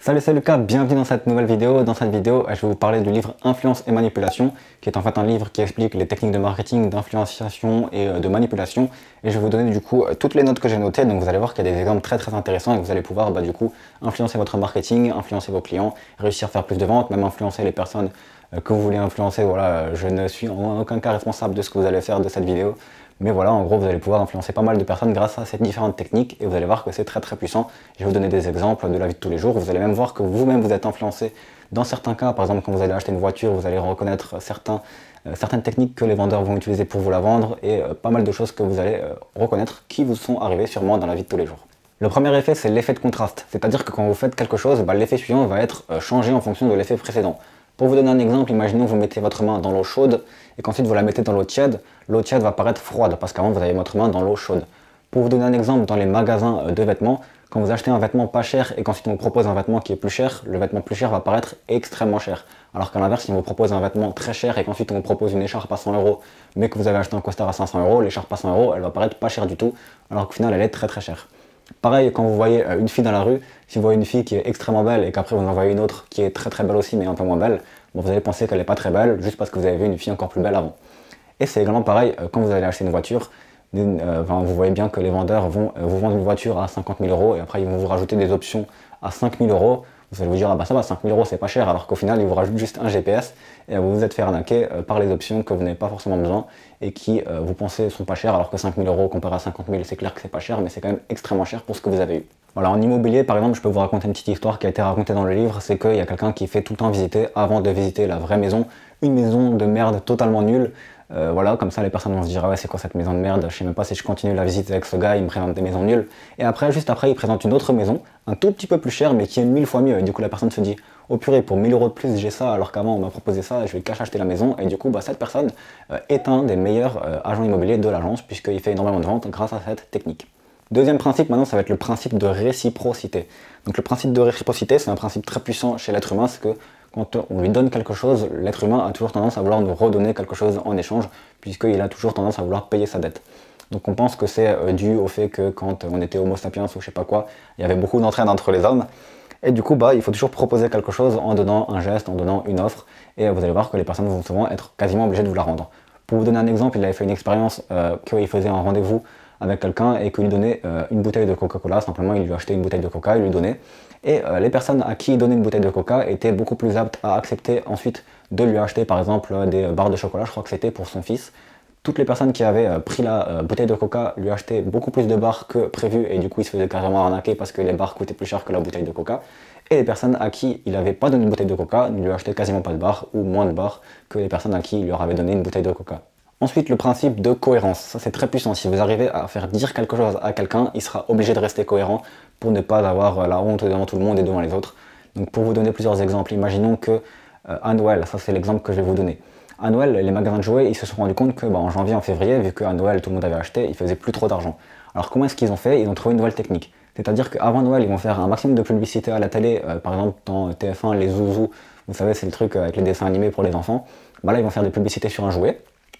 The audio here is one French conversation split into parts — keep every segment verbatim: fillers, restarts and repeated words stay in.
Salut, c'est Lucas, bienvenue dans cette nouvelle vidéo. Dans cette vidéo, je vais vous parler du livre Influence et Manipulation, qui est en fait un livre qui explique les techniques de marketing, d'influenciation et de manipulation. Et je vais vous donner du coup toutes les notes que j'ai notées, donc vous allez voir qu'il y a des exemples très très intéressants et que vous allez pouvoir bah, du coup influencer votre marketing, influencer vos clients, réussir à faire plus de ventes, même influencer les personnes que vous voulez influencer. Voilà, je ne suis en aucun cas responsable de ce que vous allez faire de cette vidéo. Mais voilà, en gros, vous allez pouvoir influencer pas mal de personnes grâce à ces différentes techniques et vous allez voir que c'est très très puissant. Je vais vous donner des exemples de la vie de tous les jours. Vous allez même voir que vous-même vous êtes influencé dans certains cas. Par exemple, quand vous allez acheter une voiture, vous allez reconnaître certains, euh, certaines techniques que les vendeurs vont utiliser pour vous la vendre et euh, pas mal de choses que vous allez euh, reconnaître qui vous sont arrivées sûrement dans la vie de tous les jours. Le premier effet, c'est l'effet de contraste. C'est-à-dire que quand vous faites quelque chose, bah, l'effet suivant va être euh, changé en fonction de l'effet précédent. Pour vous donner un exemple, imaginons que vous mettez votre main dans l'eau chaude et qu'ensuite vous la mettez dans l'eau tiède. L'eau tiède va paraître froide parce qu'avant vous avez votre main dans l'eau chaude. Pour vous donner un exemple, dans les magasins de vêtements, quand vous achetez un vêtement pas cher et qu'ensuite on vous propose un vêtement qui est plus cher, le vêtement plus cher va paraître extrêmement cher. Alors qu'à l'inverse, si on vous propose un vêtement très cher et qu'ensuite on vous propose une écharpe à cent euros, mais que vous avez acheté un costard à cinq cents euros, l'écharpe à cent euros, elle va paraître pas chère du tout, alors qu'au final elle est très très chère. Pareil, quand vous voyez une fille dans la rue, si vous voyez une fille qui est extrêmement belle et qu'après vous en voyez une autre qui est très très belle aussi mais un peu moins belle, bon, vous allez penser qu'elle n'est pas très belle juste parce que vous avez vu une fille encore plus belle avant. Et c'est également pareil quand vous allez acheter une voiture, euh, enfin, vous voyez bien que les vendeurs vont euh, vous vendre une voiture à cinquante mille euros et après ils vont vous rajouter des options à cinq mille euros. Vous allez vous dire, ah bah ça va, cinq mille euros c'est pas cher, alors qu'au final ils vous rajoutent juste un G P S et vous vous êtes fait arnaquer euh, par les options que vous n'avez pas forcément besoin et qui euh, vous pensez sont pas chères, alors que cinq mille euros comparé à cinquante mille, c'est clair que c'est pas cher, mais c'est quand même extrêmement cher pour ce que vous avez eu. Voilà, en immobilier par exemple, je peux vous raconter une petite histoire qui a été racontée dans le livre, c'est qu'il y a quelqu'un qui fait tout le temps visiter, avant de visiter la vraie maison, une maison de merde totalement nulle. Euh, voilà, comme ça les personnes vont se dire ah ouais c'est quoi cette maison de merde, je sais même pas si je continue la visite avec ce gars, il me présente des maisons nulles. Et après, juste après, il présente une autre maison, un tout petit peu plus chère mais qui est mille fois mieux. Et du coup la personne se dit oh purée, pour mille euros de plus j'ai ça alors qu'avant on m'a proposé ça, je vais cash acheter la maison. Et du coup bah, cette personne euh, est un des meilleurs euh, agents immobiliers de l'agence puisqu'il fait énormément de ventes grâce à cette technique. Deuxième principe maintenant, ça va être le principe de réciprocité. Donc le principe de réciprocité, c'est un principe très puissant chez l'être humain, c'est que quand on lui donne quelque chose, l'être humain a toujours tendance à vouloir nous redonner quelque chose en échange, puisqu'il a toujours tendance à vouloir payer sa dette. Donc on pense que c'est dû au fait que quand on était homo sapiens ou je sais pas quoi, il y avait beaucoup d'entraide entre les hommes, et du coup bah, il faut toujours proposer quelque chose en donnant un geste, en donnant une offre, et vous allez voir que les personnes vont souvent être quasiment obligées de vous la rendre. Pour vous donner un exemple, il avait fait une expérience euh, qu'il faisait un rendez-vous avec quelqu'un et qu'il lui donnait euh, une bouteille de Coca-Cola, simplement il lui achetait une bouteille de Coca, il lui donnait. Et euh, les personnes à qui il donnait une bouteille de Coca étaient beaucoup plus aptes à accepter ensuite de lui acheter par exemple des barres de chocolat, je crois que c'était pour son fils. Toutes les personnes qui avaient euh, pris la euh, bouteille de Coca lui achetaient beaucoup plus de barres que prévu et du coup il se faisait carrément arnaquer parce que les barres coûtaient plus cher que la bouteille de Coca. Et les personnes à qui il n'avait pas donné une bouteille de Coca ne lui achetaient quasiment pas de barres ou moins de barres que les personnes à qui il leur avait donné une bouteille de Coca. Ensuite, le principe de cohérence, ça c'est très puissant. Si vous arrivez à faire dire quelque chose à quelqu'un, il sera obligé de rester cohérent pour ne pas avoir la honte devant tout le monde et devant les autres. Donc pour vous donner plusieurs exemples, imaginons que euh, à Noël, ça c'est l'exemple que je vais vous donner. À Noël, les magasins de jouets, ils se sont rendus compte que bah, en janvier, en février, vu qu'à Noël tout le monde avait acheté, ils faisaient plus trop d'argent. Alors comment est-ce qu'ils ont fait? Ils ont trouvé une nouvelle technique. C'est-à-dire qu'avant Noël, ils vont faire un maximum de publicité à la télé, euh, par exemple dans T F un, les zouzous, vous savez c'est le truc avec les dessins animés pour les enfants. Bah là ils vont faire des publicités sur un jouet.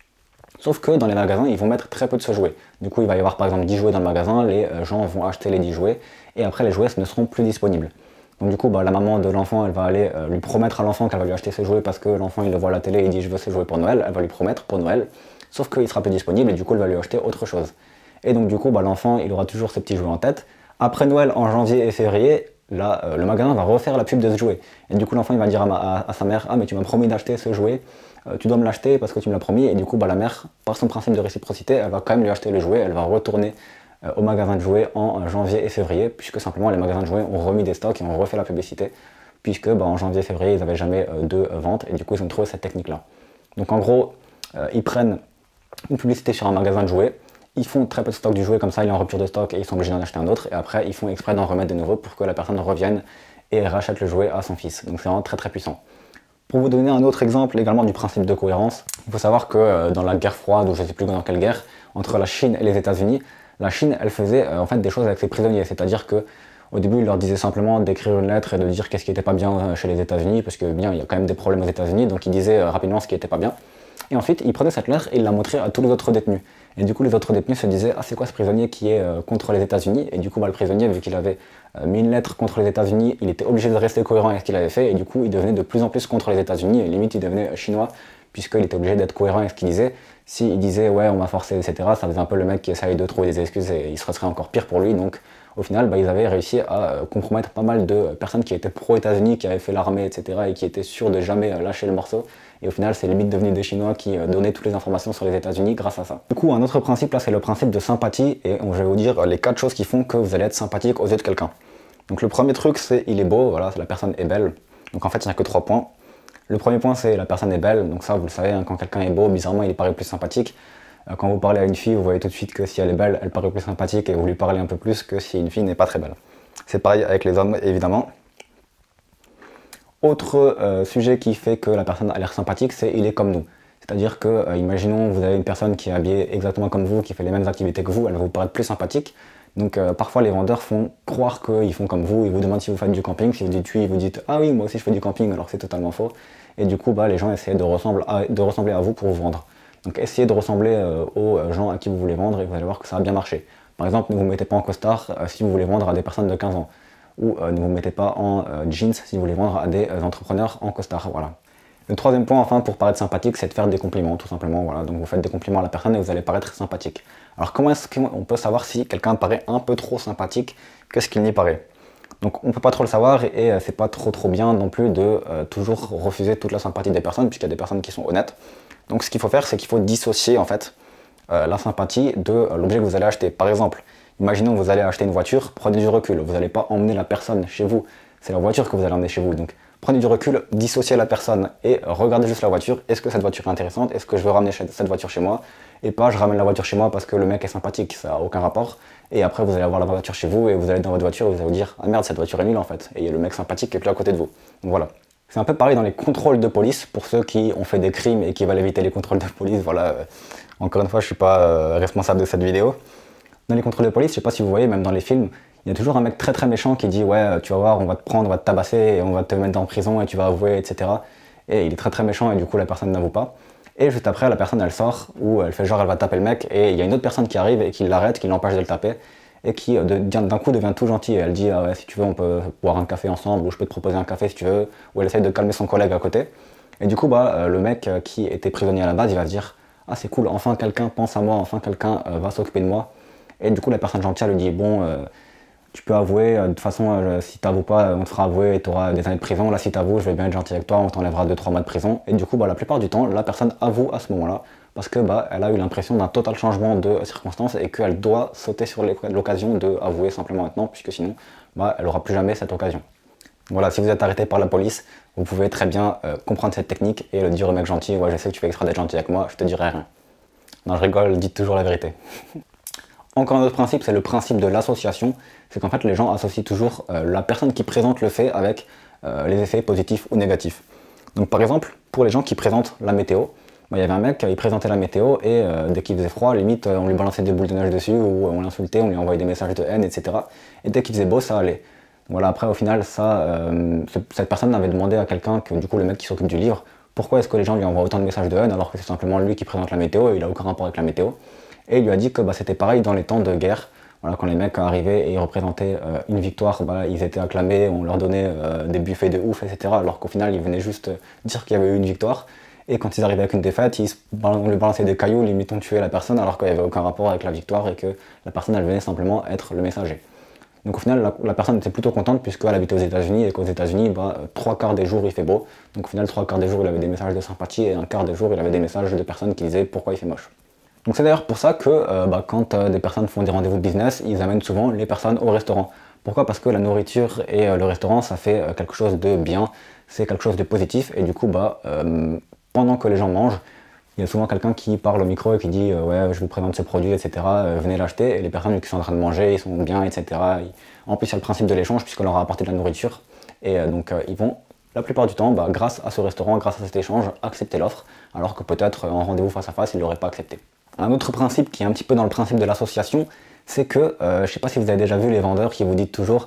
Sauf que dans les magasins, ils vont mettre très peu de ce jouet. Du coup, il va y avoir par exemple dix jouets dans le magasin, les gens vont acheter les dix jouets, et après les jouets ne seront plus disponibles. Donc du coup, bah, la maman de l'enfant, elle va aller euh, lui promettre à l'enfant qu'elle va lui acheter ses jouets parce que l'enfant il le voit à la télé et il dit je veux ces jouets pour Noël, elle va lui promettre pour Noël, sauf qu'il sera plus disponible et du coup elle va lui acheter autre chose. Et donc du coup, bah, l'enfant il aura toujours ses petits jouets en tête. Après Noël, en janvier et février, là, euh, le magasin va refaire la pub de ce jouet. Et du coup, l'enfant il va dire à, ma, à, à sa mère, ah mais tu m'as promis d'acheter ce jouet, euh, tu dois me l'acheter parce que tu me l'as promis. Et du coup, bah, la mère, par son principe de réciprocité, elle va quand même lui acheter le jouet, elle va retourner euh, au magasin de jouets en euh, janvier et février, puisque simplement les magasins de jouets ont remis des stocks et ont refait la publicité, puisque bah, en janvier et février, ils n'avaient jamais euh, de euh, vente, et du coup, ils ont trouvé cette technique-là. Donc en gros, euh, ils prennent une publicité sur un magasin de jouets, ils font très peu de stock du jouet, comme ça il est en rupture de stock et ils sont obligés d'en acheter un autre, et après ils font exprès d'en remettre de nouveaux pour que la personne revienne et rachète le jouet à son fils. Donc c'est vraiment très très puissant. Pour vous donner un autre exemple également du principe de cohérence, il faut savoir que euh, dans la guerre froide, ou je ne sais plus dans quelle guerre, entre la Chine et les États-Unis, la Chine elle faisait euh, en fait des choses avec ses prisonniers, c'est-à-dire que au début il leur disait simplement d'écrire une lettre et de dire qu'est-ce qui n'était pas bien chez les États-Unis, parce que bien il y a quand même des problèmes aux États-Unis, donc il disait euh, rapidement ce qui n'était pas bien. Et ensuite, il prenait cette lettre et il la montrait à tous les autres détenus. Et du coup, les autres détenus se disaient « Ah, c'est quoi ce prisonnier qui est euh, contre les États-Unis » Et du coup, bah, le prisonnier, vu qu'il avait euh, mis une lettre contre les États-Unis, il était obligé de rester cohérent avec ce qu'il avait fait. Et du coup, il devenait de plus en plus contre les États-Unis. Et limite, il devenait chinois, puisqu'il était obligé d'être cohérent avec ce qu'il disait. S'il disait « Ouais, on m'a forcé, et cetera » ça faisait un peu le mec qui essaye de trouver des excuses et il serait encore pire pour lui. Donc, au final, bah, ils avaient réussi à euh, compromettre pas mal de personnes qui étaient pro-États-Unis, qui avaient fait l'armée, et cetera, et qui étaient sûrs de jamais euh, lâcher le morceau. Et au final, c'est limite devenu des Chinois qui euh, donnaient toutes les informations sur les États-Unis grâce à ça. Du coup, un autre principe là, c'est le principe de sympathie. Et je vais vous dire les quatre choses qui font que vous allez être sympathique aux yeux de quelqu'un. Donc, le premier truc, c'est il est beau. Voilà, la personne est belle. Donc, en fait, il n'y a que trois points. Le premier point, c'est la personne est belle. Donc, ça, vous le savez, hein, quand quelqu'un est beau, bizarrement, il paraît plus sympathique. Quand vous parlez à une fille, vous voyez tout de suite que si elle est belle, elle paraît plus sympathique et vous lui parlez un peu plus que si une fille n'est pas très belle. C'est pareil avec les hommes, évidemment. Autre euh, sujet qui fait que la personne a l'air sympathique, c'est il est comme nous. C'est-à-dire que, euh, imaginons, vous avez une personne qui est habillée exactement comme vous, qui fait les mêmes activités que vous, elle va vous paraître plus sympathique. Donc euh, parfois les vendeurs font croire qu'ils font comme vous, ils vous demandent si vous faites du camping, si vous dites oui, ils vous dites ah oui, moi aussi je fais du camping, alors c'est totalement faux. Et du coup, bah, les gens essaient de ressembler à, de ressembler à vous pour vous vendre. Donc essayez de ressembler euh, aux gens à qui vous voulez vendre et vous allez voir que ça va bien marcher. Par exemple, ne vous mettez pas en costard euh, si vous voulez vendre à des personnes de quinze ans. Ou euh, ne vous mettez pas en euh, jeans si vous voulez vendre à des euh, entrepreneurs en costard. Voilà. Le troisième point, enfin, pour paraître sympathique, c'est de faire des compliments, tout simplement. Voilà. Donc vous faites des compliments à la personne et vous allez paraître sympathique. Alors comment est-ce qu'on peut savoir si quelqu'un paraît un peu trop sympathique que ce qu'il n'y paraît? Donc on ne peut pas trop le savoir et, et euh, c'est pas trop trop bien non plus de euh, toujours refuser toute la sympathie des personnes, puisqu'il y a des personnes qui sont honnêtes. Donc ce qu'il faut faire, c'est qu'il faut dissocier en fait euh, la sympathie de euh, l'objet que vous allez acheter. Par exemple, imaginons que vous allez acheter une voiture, prenez du recul, vous n'allez pas emmener la personne chez vous, c'est la voiture que vous allez emmener chez vous. Donc prenez du recul, dissociez la personne et regardez juste la voiture. Est-ce que cette voiture est intéressante? Est-ce que je veux ramener cette voiture chez moi? Et pas je ramène la voiture chez moi parce que le mec est sympathique, ça n'a aucun rapport. Et après vous allez avoir la voiture chez vous et vous allez dans votre voiture et vous allez vous dire ah merde, cette voiture est nulle en fait. Et il y a le mec sympathique qui est plus à côté de vous. Donc voilà. C'est un peu pareil dans les contrôles de police, pour ceux qui ont fait des crimes et qui veulent éviter les contrôles de police. Voilà, encore une fois, je ne suis pas euh, responsable de cette vidéo. Dans les contrôles de police, je ne sais pas si vous voyez, même dans les films, il y a toujours un mec très très méchant qui dit ouais, tu vas voir, on va te prendre, on va te tabasser, et on va te mettre en prison et tu vas avouer, et cetera. Et il est très très méchant et du coup la personne n'avoue pas. Et juste après, la personne elle sort, ou elle fait genre elle va taper le mec, et il y a une autre personne qui arrive et qui l'arrête, qui l'empêche de le taper. Et qui d'un coup devient tout gentil et elle dit ah ouais, si tu veux on peut boire un café ensemble ou je peux te proposer un café si tu veux, ou elle essaye de calmer son collègue à côté. Et du coup bah, euh, le mec euh, qui était prisonnier à la base il va se dire ah c'est cool, enfin quelqu'un pense à moi, enfin quelqu'un euh, va s'occuper de moi. Et du coup la personne gentille lui dit bon euh, tu peux avouer, euh, de toute façon euh, si t'avoues pas on te fera avouer et t'auras des années de prison, là si t'avoues je vais bien être gentil avec toi, on t'enlèvera deux trois mois de prison. Et du coup bah, la plupart du temps la personne avoue à ce moment là. Parce que bah, elle a eu l'impression d'un total changement de circonstances et qu'elle doit sauter sur l'occasion d'avouer simplement maintenant, puisque sinon, bah, elle n'aura plus jamais cette occasion. Voilà, si vous êtes arrêté par la police, vous pouvez très bien euh, comprendre cette technique et le dire au mec gentil, ouais, je sais que tu fais extra d'être gentil avec moi, je te dirai rien. Non, je rigole, dites toujours la vérité. Encore un autre principe, c'est le principe de l'association. C'est qu'en fait, les gens associent toujours euh, la personne qui présente le fait avec euh, les effets positifs ou négatifs. Donc par exemple, pour les gens qui présentent la météo, il y avait un mec, il présentait la météo et euh, dès qu'il faisait froid, limite on lui balançait des boules de neige dessus ou on l'insultait, on lui envoyait des messages de haine, et cetera. Et dès qu'il faisait beau, ça allait. Voilà, après au final, ça, euh, cette personne avait demandé à quelqu'un, que du coup le mec qui s'occupe du livre, pourquoi est-ce que les gens lui envoient autant de messages de haine alors que c'est simplement lui qui présente la météo et il n'a aucun rapport avec la météo. Et il lui a dit que bah, c'était pareil dans les temps de guerre. Voilà, quand les mecs arrivaient et ils représentaient euh, une victoire, bah, ils étaient acclamés, on leur donnait euh, des buffets de ouf, et cetera. Alors qu'au final, ils venaient juste dire qu'il y avait eu une victoire. Et quand ils arrivaient avec une défaite, ils on lui balançaient des cailloux, limite on tuait la personne alors qu'il n'y avait aucun rapport avec la victoire et que la personne elle venait simplement être le messager. Donc au final la, la personne était plutôt contente puisqu'elle habitait aux États-Unis et qu'aux États-Unis, bah, trois quarts des jours il fait beau. Donc au final trois quarts des jours il avait des messages de sympathie et un quart des jours il avait des messages de personnes qui disaient pourquoi il fait moche. Donc c'est d'ailleurs pour ça que euh, bah, quand euh, des personnes font des rendez-vous de business, ils amènent souvent les personnes au restaurant. Pourquoi? Parce que la nourriture et euh, le restaurant ça fait euh, quelque chose de bien, c'est quelque chose de positif et du coup bah euh, pendant que les gens mangent, il y a souvent quelqu'un qui parle au micro et qui dit euh, ouais je vous présente ce produit, et cetera. Euh, venez l'acheter, et les personnes qui sont en train de manger, ils sont bien, et cetera. En plus il y a le principe de l'échange puisqu'on leur a apporté de la nourriture et euh, donc euh, ils vont la plupart du temps, bah, grâce à ce restaurant, grâce à cet échange, accepter l'offre, alors que peut-être en rendez-vous face à face, ils ne l'auraient pas accepté. Un autre principe qui est un petit peu dans le principe de l'association, c'est que, euh, je ne sais pas si vous avez déjà vu les vendeurs qui vous disent toujours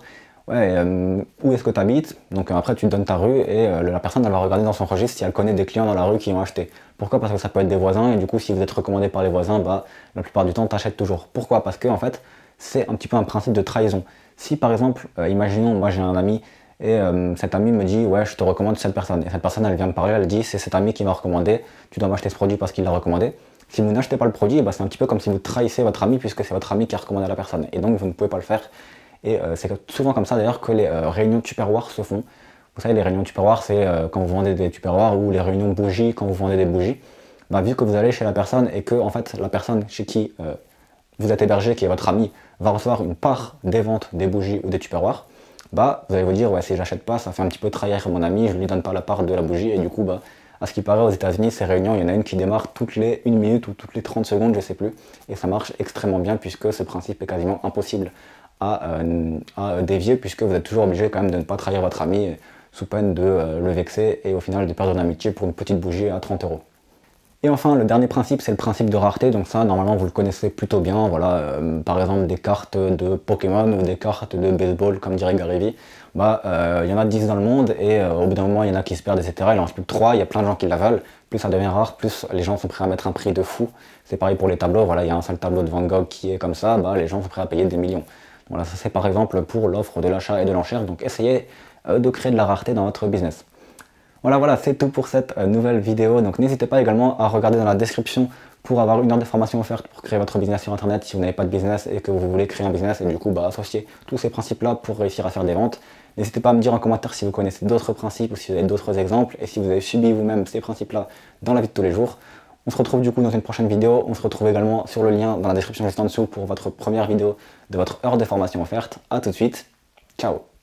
ouais, euh, où est-ce que tu habites? Donc euh, après tu donnes ta rue et euh, la personne elle va regarder dans son registre si elle connaît des clients dans la rue qui ont acheté. Pourquoi? Parce que ça peut être des voisins et du coup si vous êtes recommandé par les voisins, bah la plupart du temps t'achètes toujours. Pourquoi? Parce que en fait c'est un petit peu un principe de trahison. Si par exemple, euh, imaginons moi j'ai un ami et euh, cet ami me dit ouais je te recommande cette personne et cette personne elle vient me parler, elle dit c'est cet ami qui m'a recommandé, tu dois m'acheter ce produit parce qu'il l'a recommandé. Si vous n'achetez pas le produit, bah, c'est un petit peu comme si vous trahissez votre ami puisque c'est votre ami qui a recommandé à la personne et donc vous ne pouvez pas le faire. Et euh, c'est souvent comme ça d'ailleurs que les euh, réunions Tupperware se font. Vous savez, les réunions Tupperware, c'est euh, quand vous vendez des Tupperware ou les réunions bougies quand vous vendez des bougies. Bah, vu que vous allez chez la personne et que en fait, la personne chez qui euh, vous êtes hébergé, qui est votre ami, va recevoir une part des ventes des bougies ou des Tupperware, bah, vous allez vous dire, ouais, si j'achète pas, ça fait un petit peu trahir mon ami, je lui donne pas la part de la bougie et du coup, bah, à ce qui paraît aux États-Unis, ces réunions, il y en a une qui démarre toutes les une minute ou toutes les trente secondes, je sais plus, et ça marche extrêmement bien puisque ce principe est quasiment impossible à, euh, à dévier puisque vous êtes toujours obligé quand même de ne pas trahir votre ami sous peine de euh, le vexer et au final de perdre une amitié pour une petite bougie à trente euros. Et enfin, le dernier principe, c'est le principe de rareté. Donc ça, normalement, vous le connaissez plutôt bien. Voilà, euh, par exemple, des cartes de Pokémon ou des cartes de baseball, comme dirait Gary Vee. Bah, euh, il y en a dix dans le monde et euh, au bout d'un moment, il y en a qui se perdent, et cetera. Il en reste plus que trois. Il y a plein de gens qui la veulent. Plus ça devient rare, plus les gens sont prêts à mettre un prix de fou. C'est pareil pour les tableaux. Voilà, il y a un seul tableau de Van Gogh qui est comme ça. Bah, les gens sont prêts à payer des millions. Voilà, ça c'est par exemple pour l'offre de l'achat et de l'enchère. Donc essayez euh, de créer de la rareté dans votre business. Voilà, voilà, c'est tout pour cette euh, nouvelle vidéo. Donc n'hésitez pas également à regarder dans la description pour avoir une heure de formation offerte pour créer votre business sur internet si vous n'avez pas de business et que vous voulez créer un business et du coup bah, associer tous ces principes là pour réussir à faire des ventes. N'hésitez pas à me dire en commentaire si vous connaissez d'autres principes ou si vous avez d'autres exemples et si vous avez subi vous-même ces principes là dans la vie de tous les jours. On se retrouve du coup dans une prochaine vidéo. On se retrouve également sur le lien dans la description juste en dessous pour votre première vidéo de votre heure de formation offerte. A tout de suite, ciao.